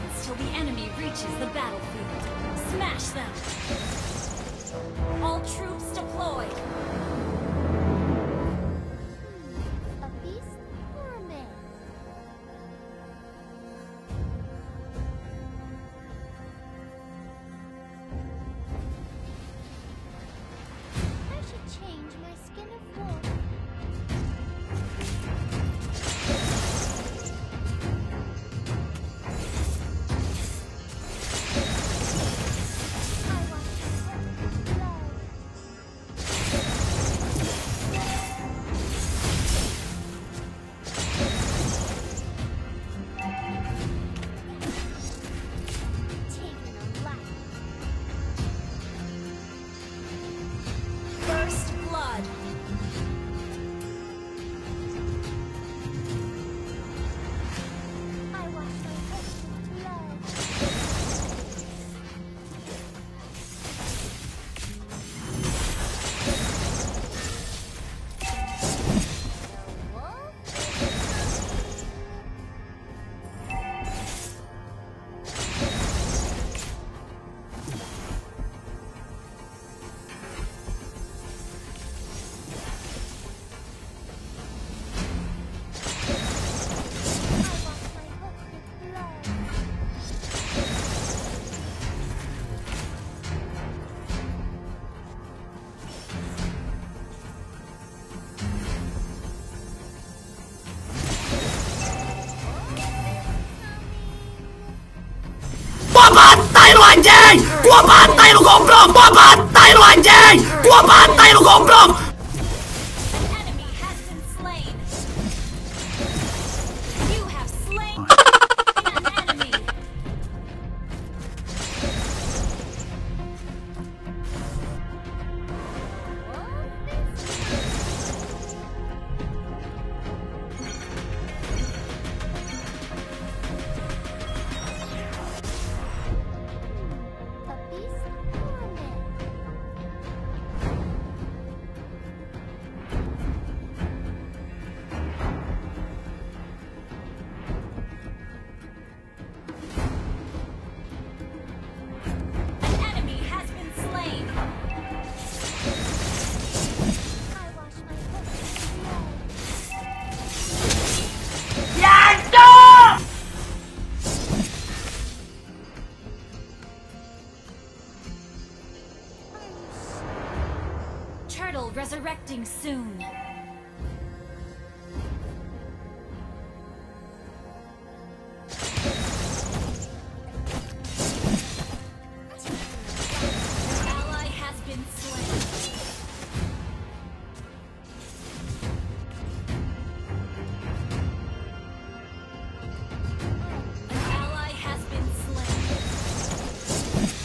seconds till the enemy reaches the battlefield. Smash them! All troops deployed! A beast or a man? I should change my skin of wolf. First blood! I wash my face with blood. The wolf is I wash my hook with blood. Gua bantai lu anjing! Gua bantai lu goblok! Gua bantai lu anjing! Gua bantai lu goblok! An enemy has been slain! You have slain an enemy! A beast or a man? An enemy has been slain! I wash my hook with blood. Turtle resurrecting soon! An ally has been slain! An ally has been slain!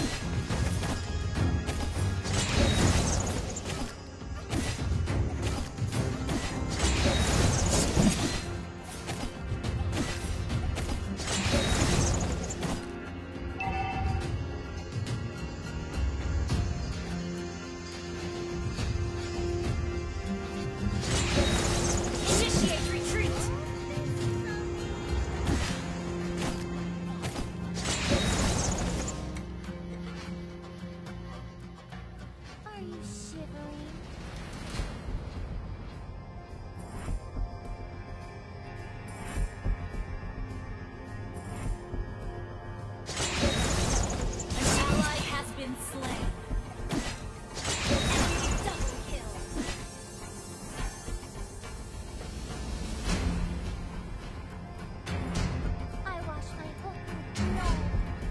Initiate retreat! Are you shivering? An ally has been slain! Enemy double kill! I wash my hook with blood.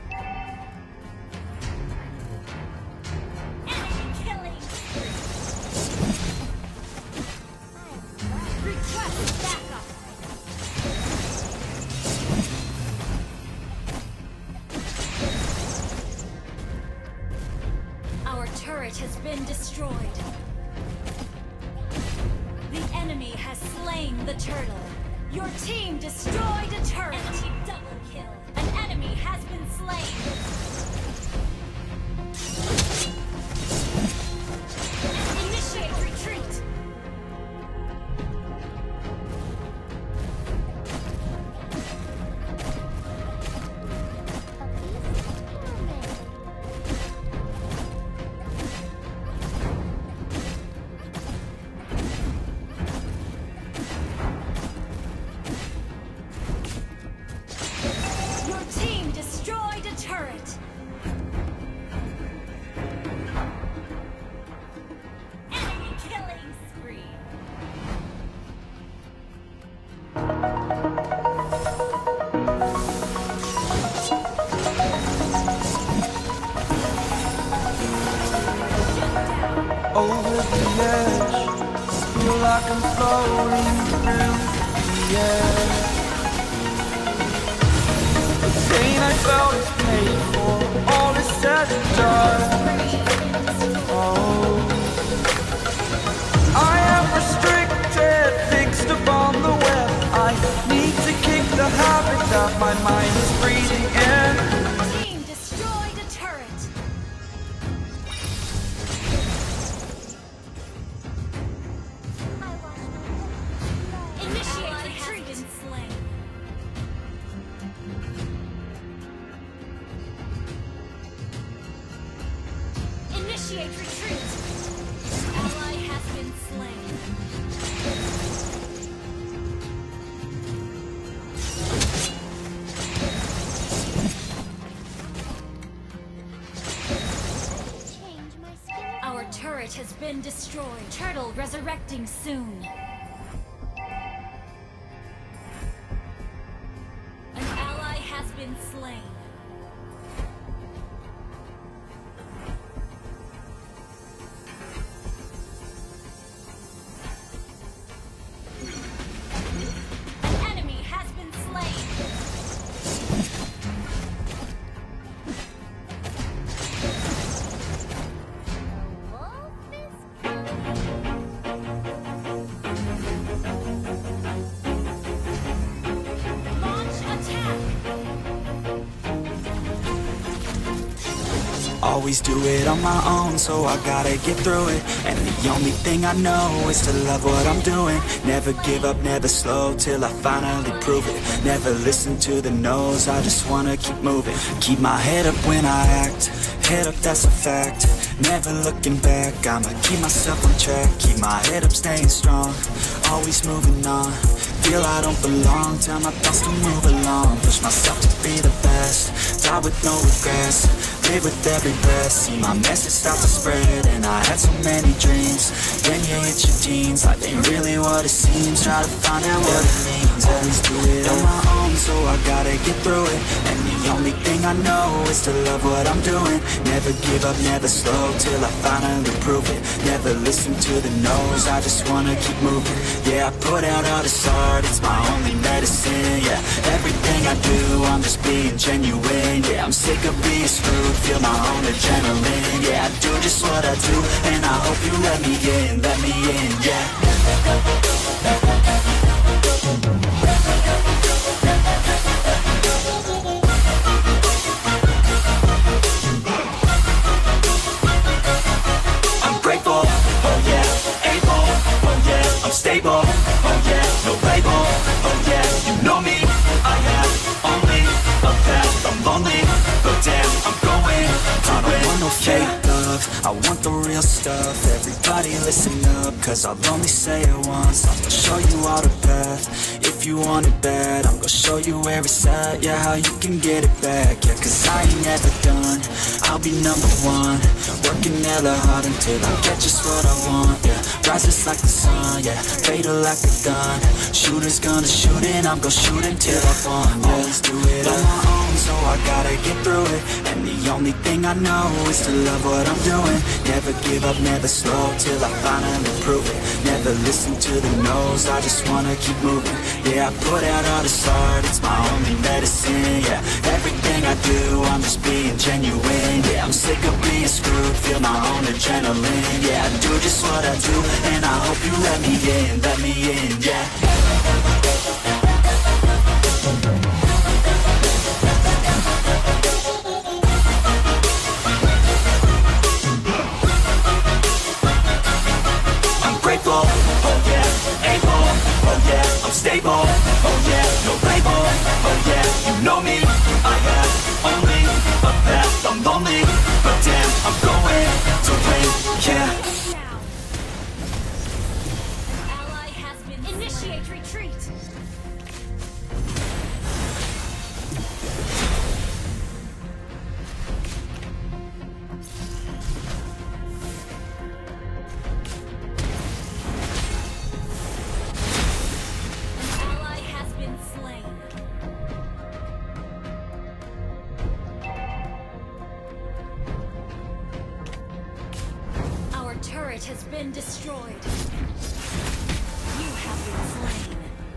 Enemy killing! Request backup! Our turret has been destroyed. The enemy has slain the turtle. Your team destroyed a turret. Enemy double kill. An enemy has been slain. Initiate retreat. turret. Enemy killing spree. Over the edge, feel like I'm floating through the air. The pain I felt is paid for, all is said and done. Oh, I am restricted, fixed upon the web. I need to kick the habit that my mind is breathing in. Team destroyed a turret. I watch my Initiate retreat and slain. Initiate retreat. Ally has been slain. change my skin. Our turret has been destroyed. Turtle resurrecting soon. An ally has been slain. An enemy has been slain. Wolf is Launch attack. Always do it on my own, so I gotta get through it. And the only thing I know is to love what I'm doing. Never give up, never slow, till I finally prove it. Never listen to the no's, I just wanna keep moving. Keep my head up when I act, head up, that's a fact. Never looking back, I'ma keep myself on track. Keep my head up, staying strong, always moving on. Feel I don't belong, tell my thoughts to move along. Push myself to be the best, die with no regrets. Live with every breath, see my message start to spread. And I had so many dreams, then you hit your teens. Life ain't really what it seems, try to find out what it means. Always do it on my own, so I gotta get through it. And the only thing I know is to love what I'm doing. Never give up, never slow, till I finally prove it. Never listen to the no's, I just wanna keep moving. Yeah, I put out all this art, it's my only medicine. Yeah, everything I do, I'm just being genuine. Yeah, I'm sick of being screwed, feel my own adrenaline. Yeah, I do just what I do, and I hope you let me in, yeah. I'm grateful, oh yeah, able, oh yeah, I'm stable, oh yeah, no label, oh yeah, you know me, I have only a path, I'm lonely, but damn, I'm going to I don't want no fake love, I want the real stuff. Everybody listen up, cause I'll only say it once. I'm gonna show you all the path, if you want it bad. I'm gonna show you where it's at, yeah, how you can get it back. Yeah, cause I ain't never done, I'll be number one. Working hella hard until I get just what I want, yeah. Rises like the sun, yeah, fatal like a gun. Shooters gonna shoot and I'm gonna shoot until I fall. Always do it on my own, so I gotta get through it. And the only thing I know is to love what I'm doing. Never give up, never slow, till I finally prove it. Never listen to the no's, I just wanna keep moving. Yeah, I put out all this art, it's my only medicine. Yeah, everything I do, I'm just being genuine. Yeah, I'm sick of being screwed, feel my own adrenaline. Yeah, I do just what I do, and I hope you let me in, yeah. I'm grateful, oh yeah, able, oh yeah, I'm stable, oh yeah, no label, oh yeah, you know me, I have only a path, I'm lonely, but damn, I'm going to win, yeah. Ally has been initiate retreat. turret has been destroyed. You have been slain.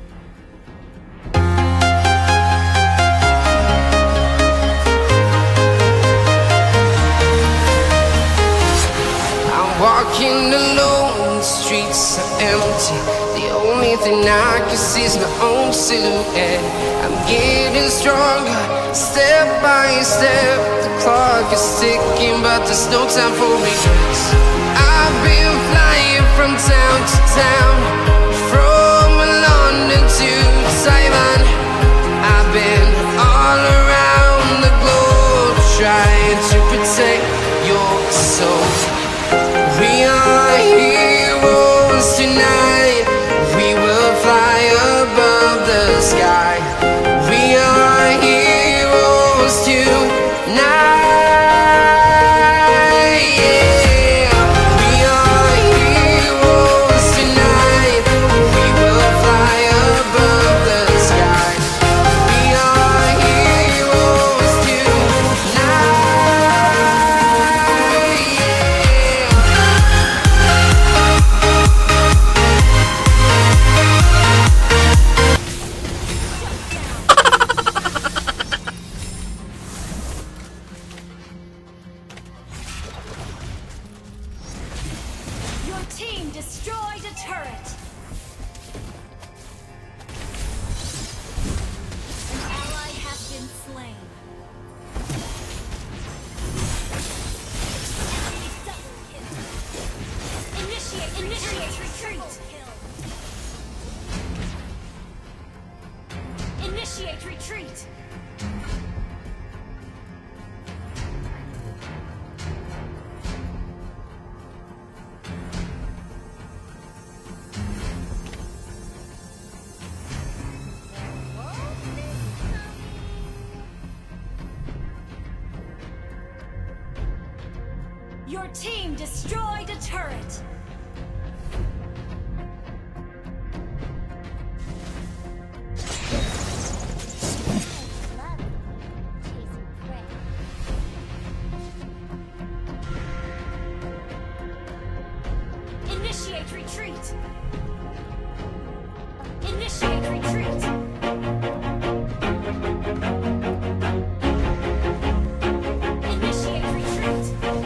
Walking alone, the streets are empty. The only thing I can see is my own silhouette. I'm getting stronger, step by step. The clock is ticking, but there's no time for regrets. I've been flying from town to town, from London to Taiwan. I've been all around the globe, trying to protect your soul. We are heroes tonight. We will fly above the sky. We are heroes tonight. Yeah. We are heroes tonight. We will fly above the sky. We are heroes tonight. Your team destroyed a turret. An ally has been slain. Enemy double kill. Initiate retreat. Initiate retreat. Your team destroyed a turret. Love chasing prey. Initiate retreat. Initiate retreat. Initiate retreat.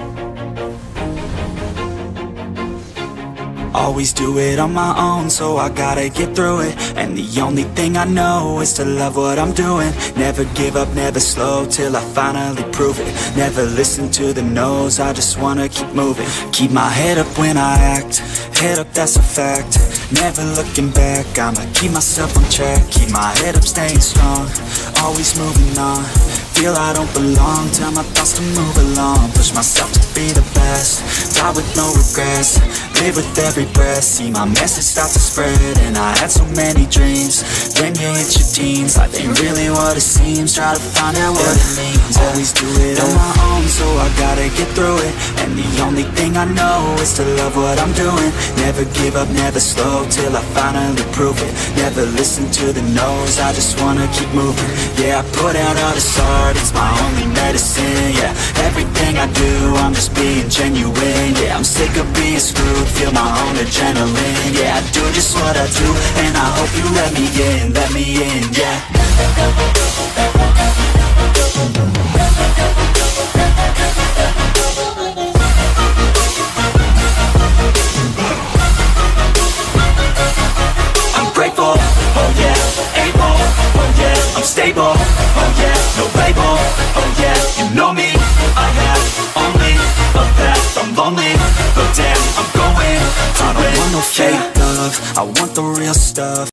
Always do it on my own, so I gotta get through it. And the only thing I know is to love what I'm doing. Never give up, never slow, till I finally prove it. Never listen to the no's, I just wanna keep moving. Keep my head up when I act, head up, that's a fact. Never looking back, I'ma keep myself on track. Keep my head up, staying strong, always moving on. Feel I don't belong, tell my thoughts to move along. Push myself to be the best, die with no regrets. Live with every breath, see my message start to spread. And I had so many dreams, then you hit your teens. Life ain't really what it seems, try to find out what it means. Always do it on my own, so I gotta get through it. And the only thing I know is to love what I'm doing. Never give up, never slow, till I finally prove it. Never listen to the no's, I just wanna keep moving. Yeah, I put out all this art, it's my only medicine. Yeah, everything I do, I'm just being genuine. Yeah, I'm sick of being screwed, feel my own adrenaline. Yeah, I do just what I do, and I hope you let me in, yeah. I'm grateful, oh yeah, able, oh yeah, I'm stable, oh yeah, no label, oh yeah, you know me, I have only a path, I'm lonely, but damn, I'm going to win. I don't want no fake love, I want the real stuff.